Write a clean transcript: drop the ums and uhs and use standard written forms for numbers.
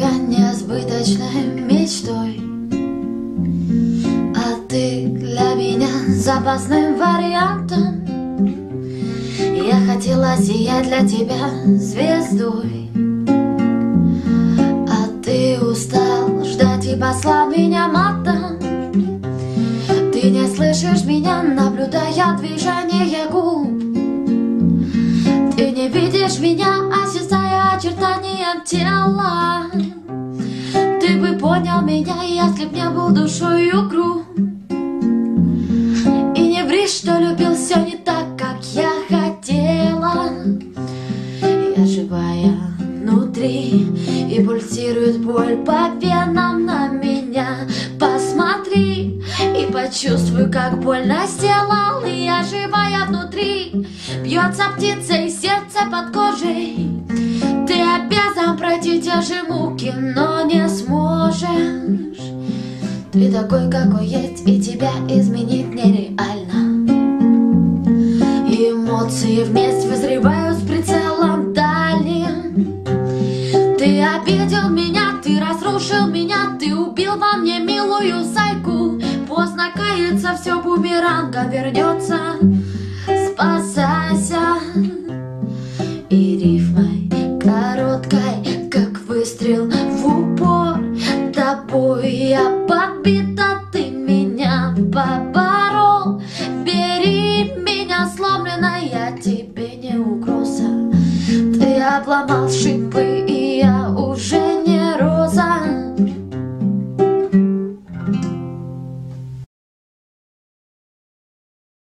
тебя несбыточной мечтой, а ты для меня запасным вариантом. Я хотела сиять для тебя звездой, а ты устал ждать и послал меня матом. Ты не слышишь меня, наблюдая движение губ. Ты не видишь меня, осязая очертания тела. Ты бы понял меня, если б не был душою груб. И не ври, что любил все не так, как я хотела. Я живая внутри, и пульсирует боль по венам на меня. Посмотри и почувствуй, как больно сделал. Я живая внутри, бьется птица и сердце под кожей. Ты обязан пройти те же муки, но не сможешь. Ты такой, какой есть, и тебя изменить нереально. Эмоции вместе вызревают с прицелом дальним. Ты обидел меня, ты разрушил меня, ты убил во мне милую зайку. Поздно каяться, все бумеранга вернется. Спасайся. И рифмой короткой, как выстрел в упор, тобой я подбита, ты меня поборол. Бери меня сломленной, я тебе не угроза. Ты обломал шипы